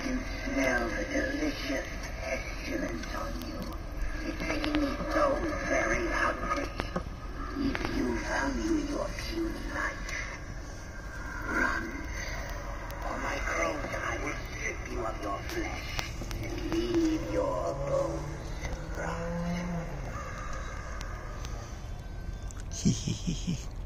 can smell the delicious pestilence on you. It's making me so very hungry. If you value your puny life, run. Or my crows and I will strip you of your flesh and leave your bones to rot.